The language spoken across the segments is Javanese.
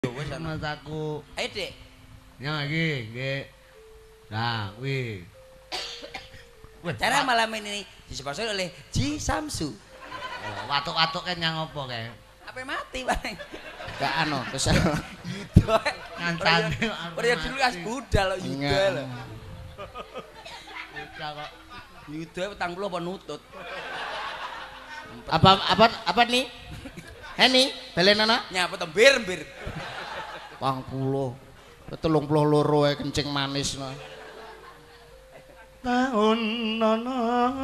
Wis ana. Mas aku. Ayo, Dik. Yang lagi, nggih. Nah, kuwi. Cara malam ini disponsori oleh Ji Samsu. Watuk-watuk kan yang apa kae? Apa mati paling. Gak anu, terus Yuda. Ngancane. Ora dulu as budal kok Yuda lho. Yuda kok. Yuda petang puluh apa nutut. apa nih? Heni, balenana? Nyapa tembir-mbir. 20. 32 ae kencing manis no. Taun nono.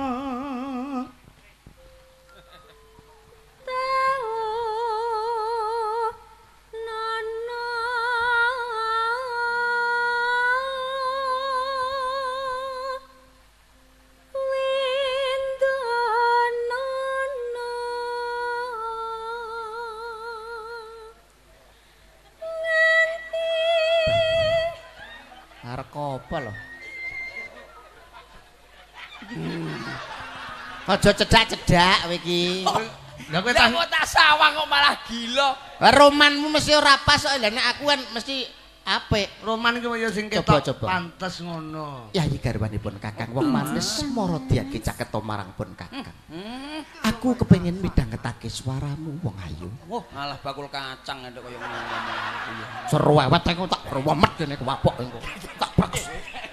Arek apa lho? Aja cedak-cedak kowe iki. Lah kowe Tak sawang kok malah gila. Romanmu mesti ora pas kok. Lah nek aku kan mesti apik. Roman ki ya sing Coba, ketok coba. pantes ngono. Yayi garwanipun Kakang wong manis maradiake caketa marang pun Kakang. Aku kepengin midhangetake swaramu wong ayu. Wah, malah bakul kacang ndek koyo ngomong. Seru awet aku tak rewemet kene kewapok engko. Tak bagus.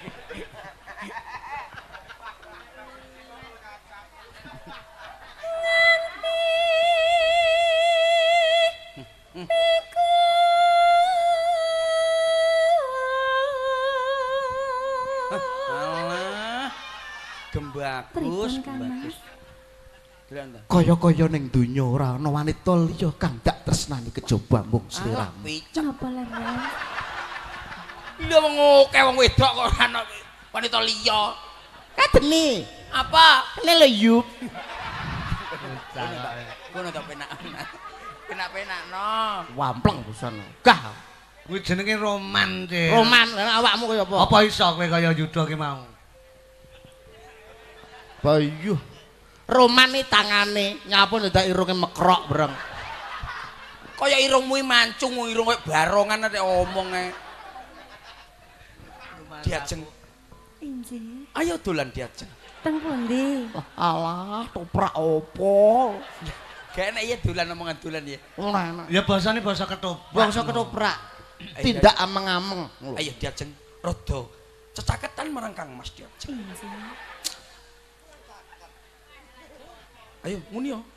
Alah. Gembagus, gembagus. Dolan ta? Kaya-kaya ning donya ora ana wanita liya kang dak tresnani kejaba mung sliramu. Picek. Napa lereng? Lha wong akeh wong wedok kok ora ana wanita liya. Kadene, Apa? kene lho yup. Ngono ta penak. Penak-penak no. Wampleng pisan. Gah, Kuwi jenenge roman, Cik. roman lah awakmu kaya apa? Apa iso kowe kaya Yuda ki mau? Bayu. Roman iki tangane nyapun dadak irunge mekrok breng. Kaya irungmu mancung, irung koyo barongan nek omong ae. Diajeng. Injih. Ayo dolan diajeng. Teng pundi? Alah, toprak opo? Gak enak ya dolan omongan dolan ya. Ora enak. Ya basane basa ketoprak. Bangsa ketoprak. Tindak ameng-ameng. Ayo diajeng rada cecaketan marang Kang Mas diajeng. Injih. Ayo muni yo.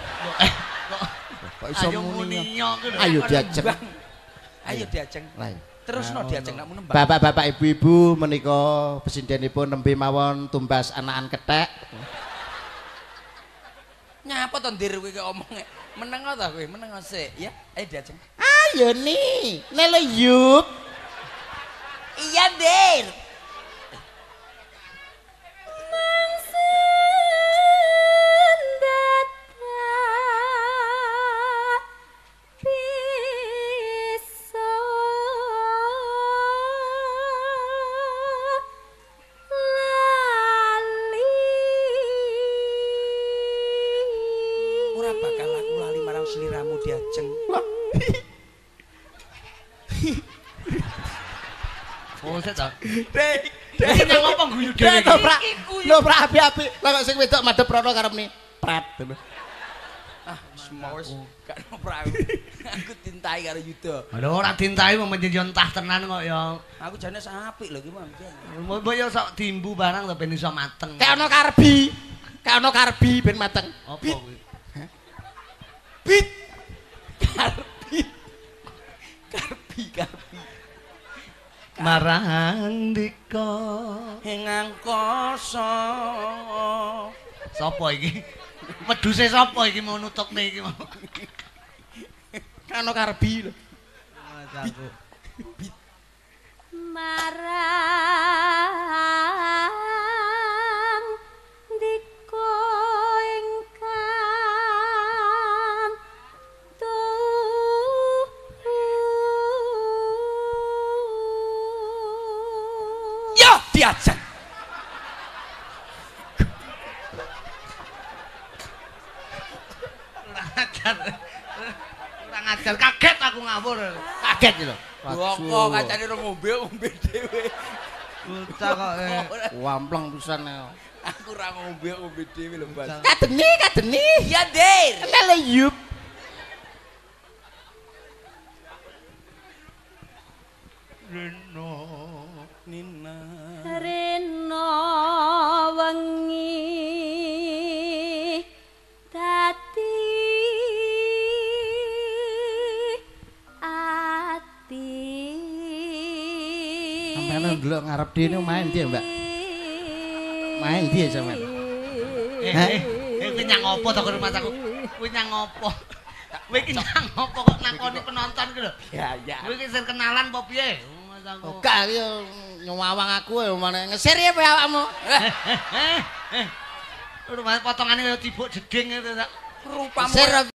Kok iso Ayo muni? muniyo ku lho. Ayo diajeng. Ayo diajeng. Lah. Terusno diajeng nak nembang. Bapak-bapak ibu-ibu menika pesindenipun nembe mawon tumbas anakan kethek. Nyapa to ndir kowe omonge. Meneng ta kowe, meneng sik ya. Ayo diajeng. Ayo nih, nelo yup. Iya, Dir. Ora bakal aku lali marang sliramu diajeng. Oh, sik ta. Dek, Iki nang apa guyu dhewe iki? Noprak, noprak api-api. Lah kok sing wedok madhep rono karepne pret. ah semua wis gak noprak. Aku tintai karo Yuda. Lho ora dintai wong menjen entah tenan kok ya. Aku jane apik lho ki Mam. Mbok ya sok timbu barang to ben iso mateng. Kayak ono karbi. Kayak ono karbi ben mateng. Apa kuwi? Bit. Karbi. Karbi. Marang dika. Ing angkasa. Sapa iki? Wedhuse sapa iki mau nutupne iki mau? Kayak ono karbi lho. Marang dika ingkang Yo diajeng. Kurang ngajar kaget aku ngawur. Kaget lho. Wong kacane ora ngombe dhewe. Bocah kok. Wampleng pisan. Aku ora ngombe dhewe lho, Bas. Kadeni. Iya, Der. Lele yup. Reno Nina. Rena wengi dadi ati Sampeyan ndelok ngarep dene main dia, Mbak. Main dia sampeyan. Kuwi nyang opo to rumah aku? Kuwi nyang opo? Kowe iki nyang opo kok nakoni penonton ki lho? Ya. Kowe iki sing kenalan apa piye? Mas aku. Gak yo nyuwawang aku ya mana ngesir ya kowe awakmu. Rumah potongane kaya tibuk jeding itu tak. Rupamu Ngesir